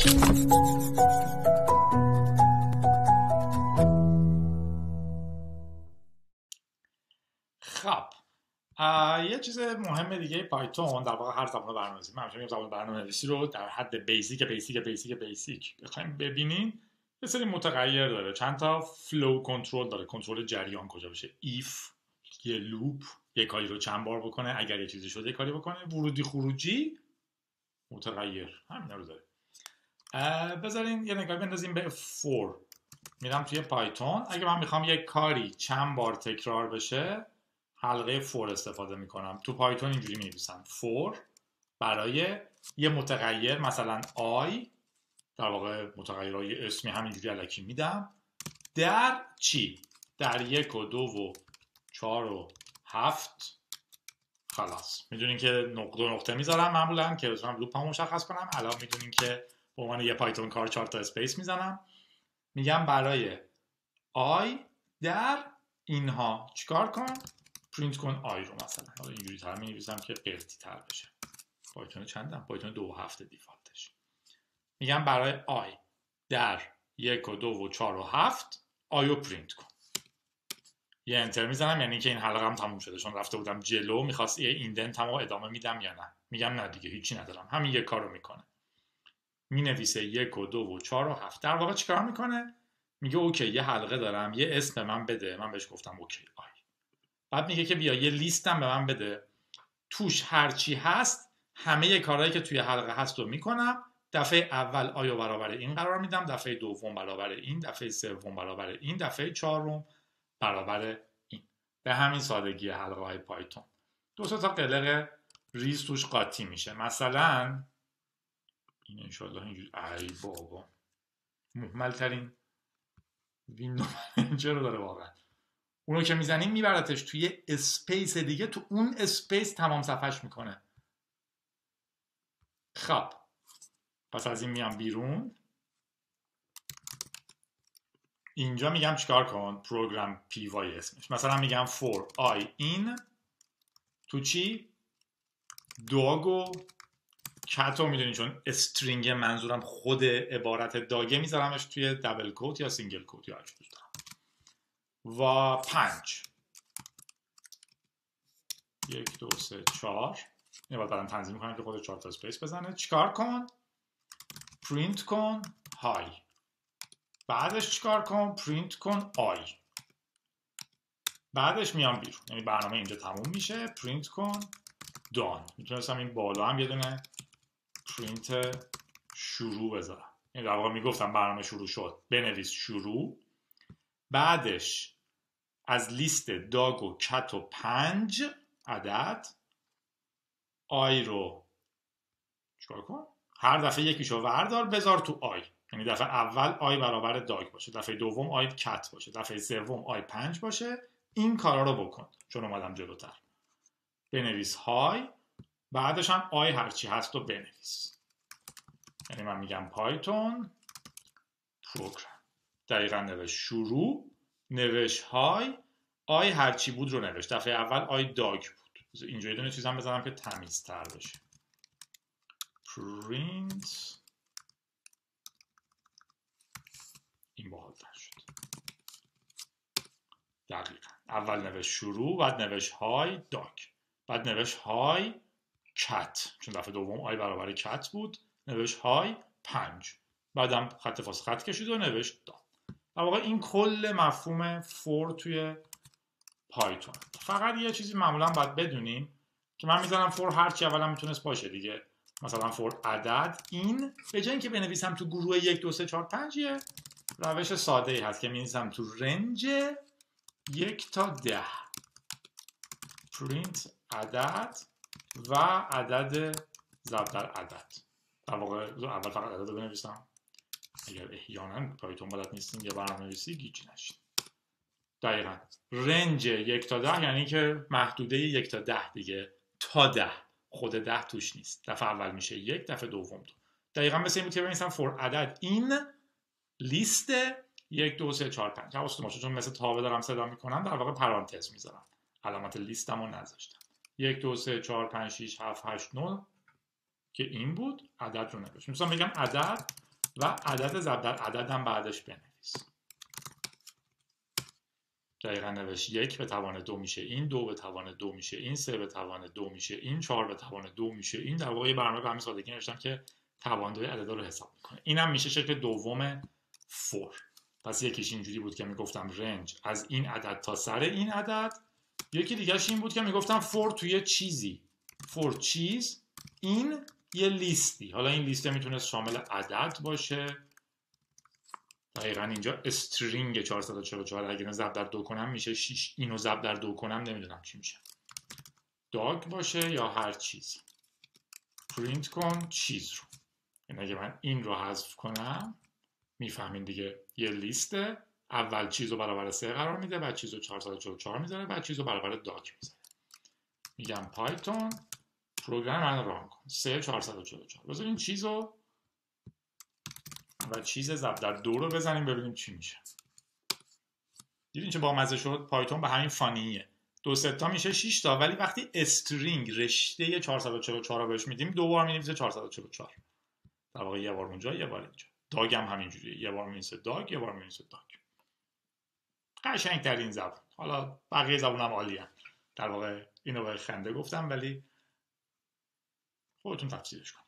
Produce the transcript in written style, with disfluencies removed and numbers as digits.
خب یه چیز مهم دیگه پایتون، در واقع هر زبان برنامه‌نویسی، من همیشه میگم زبان برنامه‌نویسی رو در حد بیسیک بخوایم ببینین، یه سری متغیر داره، چند تا فلو کنترل داره، کنترل جریان کجا بشه، ایف، یه لوپ، یه کاری رو چند بار بکنه، اگر یه چیزی شده یه کاری بکنه، ورودی خروجی، متغیر، همینا رو داره. بذارین یه نگاه بندازیم به فور. میرم توی پایتون، اگه من میخوام یه کاری چند بار تکرار بشه، حلقه فور استفاده میکنم. تو پایتون اینجوری می‌نویسم فور برای یه متغیر، مثلا آی، در واقع متغیرهای اسمی همینجوری الکی میدم، در چی؟ در 1 و 2 و 4 و 7. خلاص میدونین که نقطه میذارم معمولا که بتونم لوپ هم مشخص کنم. الان میدونین که به عنوان یه پایتون کار 4 تا اسپیس میزنم، میگم برای آی در اینها چیکار کن؟ پرینت کن آی رو. مثلا حالا اینجوری تر می‌نویسم که قرتی تر بشه. پایتون چندم؟ پایتون 2 و 7 دیفالتش. میگم برای آی در 1 و 2 و 4 و 7 آی رو پرینت کن. یه انتر میزنم، یعنی که این حلقه هم تموم شده، چون رفته بودم جلو میخواست یه ایندنت هم ادامه میدم یا نه. میگم نه دیگه هیچی ندارم، همین یک کار رو میکنه. مینویسه 1 و 2 و 4 و 7. در واقع چیکار میکنه؟ میگه اوکی یه حلقه دارم، یه اسم من بده. من بهش گفتم اوکی آی. بعد میگه که بیا یه لیستم به من بده، توش هر چی هست همه کارهایی که توی حلقه هست رو میکنم. دفعه اول آی رو برابر این قرار میدم، دفعه دوم برابر این، دفعه سوم برابر این، دفعه چهارم برابر این. به همین سادگی حلقه های پایتون. 2 تا قلق ریز توش قاطی میشه. مثلا این انشالله اینجوری، ای بابا محمل ترین ویندو منیجر رو داره واقعا. اونو که میزنیم میبردش توی اسپیس دیگه، تو اون اسپیس تمام صفحش میکنه. خب پس از این میام بیرون، اینجا میگم چیکار کن؟ پروگرام پی وای اسمش. مثلا میگم for I in تو چی؟ داگ و کت رو میدونی، چون استرینگ منظورم خود عبارت داگه، میذارمش توی دبل کوت یا سینگل کوت یا هرچی دوست دارم. و 5 1 2 3 4. این باید بعدم تنظیم کنم که خود 4 تا اسپیس بزنه. چیکار کن؟ پرینت کن های. بعدش چیکار کن؟ پرینت کن آی. بعدش میام بیرون، یعنی برنامه اینجا تموم میشه. پرینت کن دان. میتونستم این بالا هم یه دونه پرینت شروع بذارم، یعنی در واقع میگفتم برنامه شروع شد، بنویس شروع. بعدش از لیست داگ و کت و 5 عدد آی رو چیکار کن؟ هر دفعه یکیشو وردار بذار تو آی. یعنی دفعه اول آی برابر داگ باشه، دفعه دوم آی کت باشه، دفعه سوم آی 5 باشه. این کارا رو بکن. چون اومدم جلوتر، بنویس های، بعدش هم آی هرچی هست رو بنویس. یعنی من میگم پایتون پروگرام، دقیقا نوشت شروع، نوشت های، آی هرچی بود رو نوشت. دفعه اول آی داگ بود. اینجا یه دونه چیزم بذارم که تمیزتر بشه. پرینت، این باحال‌تر شد. دقیقا اول نوشت شروع، بعد نوشت های داگ، بعد نوشت های کت، چون دفعه دوم آی برابر کت بود. نوشت های 5، بعدم خط فاصله خط کشید و نوشت دان. در واقع این کل مفهوم فور توی پایتون. فقط یه چیزی معمولا باید بدونیم که من میزنم فور هرچی اولا میتونست باشه دیگه. مثلا فور عدد این، به جای اینکه بنویسم تو گروه 1 2 3 4 5 یه روش ساده ای هست که می‌نویسم تو رنج 1 تا 10 پرینت عدد و عدد ضرب در عدد. در واقع اول فقط عدد رو بنویسم، اگر احیانا پایتون بلد نیستین یه برنامه‌نویسی گیج نشید. دقیقاً رنج 1 تا 10 یعنی که محدوده 1 تا 10 دیگه، تا 10 خود 10 توش نیست. دفعه اول میشه 1، دفعه دوم 2. دقیقاً مثل این که بنویسم فور عدد این لیست 1 2 3 4 5. حواستون باشه چون مثل تابه دارم صدا میکنم، در واقع پرانتز میذارم، علامت لیستمو نذاشتم. 1 2 3 4 5 6 7 8 9 که این بود، عدد رو نوشتم. مثلا بگم عدد و عدد ضرب در عدد هم بعدش بنویس. دقیقا نوشت 1 به توان 2 میشه این، 2 به توان 2 میشه این، 3 به توان 2 میشه این، 4 به توان 2 میشه این. در واقع یه برنامه به همین سادگی نوشتم که تواندهای عددا رو حساب میکنه. اینم میشه شکل دوم فور. پس یکیش اینجوری بود که میگفتم رنج از این عدد تا سر این عدد، یکی دیگهش این بود که میگفتم فور توی چیزی، فور چیز این یه لیستی. حالا این لیست میتونست شامل عدد باشه، دقیقا اینجا استرینگ 444 اگر ضرب در 2 کنم میشه 6، اینو ضرب در 2 کنم نمیدونم چی میشه، داگ باشه یا هر چیزی. پرینت کن چیز رو. این اگه من این رو حذف کنم میفهمین دیگه یه لیسته، اول چیز رو برابر 3 قرار میده، بعد چیز رو 444 میذاره، بعد چیز رو برابر داگ میذاره. میگم پایتون پروگرام من ران کن 3 444. بذار این چیز رو و چیز ضرب در 2 رو بزنیم ببینیم چی میشه. دیدین چه بامزه شد؟ پایتون به همین فانیه. 2 ستا میشه 6 تا، ولی وقتی استرینگ رشته 444 رو بهش میدیم 2 بار مینویسه 444. در واقع یه بار اونجا یه بار اینجا. داگ هم همینجوریه، یه بار مینویسه داگ، یه بار مینویسه داگ. قشنگ‌ترین زبان. حالا بقیه زبونم عالیه. در واقع اینو به خنده گفتم ولی خودتون تفسیرش کن.